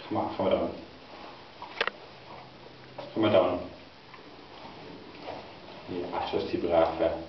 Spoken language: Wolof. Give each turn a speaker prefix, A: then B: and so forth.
A: Kom maar, gaan we doen. Kom maar dan. Ja, zo is die braaf, hè.